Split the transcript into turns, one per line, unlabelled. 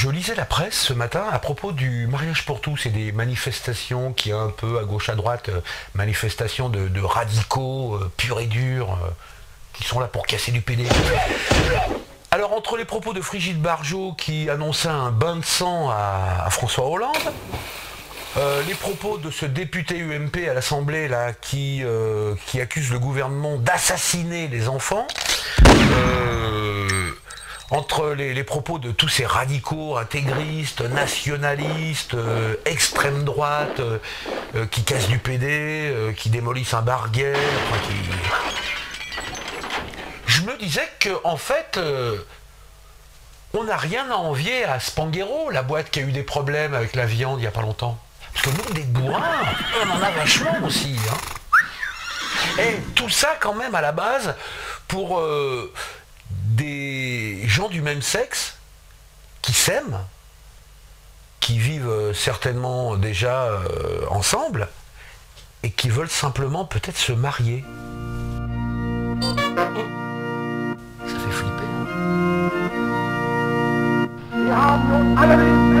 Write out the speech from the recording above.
Je lisais la presse ce matin à propos du mariage pour tous et des manifestations qui un peu à gauche à droite, manifestations de radicaux purs et durs qui sont là pour casser du PD. Alors entre les propos de Brigitte Bardot qui annonçait un bain de sang à François Hollande, les propos de ce député UMP à l'Assemblée là qui accuse le gouvernement d'assassiner les enfants, entre les propos de tous ces radicaux, intégristes, nationalistes, extrême droite, qui cassent du PD, qui démolissent un bar-gay, enfin, je me disais qu'en fait, on n'a rien à envier à Spanghero, la boîte qui a eu des problèmes avec la viande il n'y a pas longtemps. Parce que nous, des bourrins, on en a vachement aussi. Hein. Et tout ça quand même à la base pour des gens du même sexe qui s'aiment, qui vivent certainement déjà ensemble et qui veulent simplement peut-être se marier. Ça fait flipper. Hein.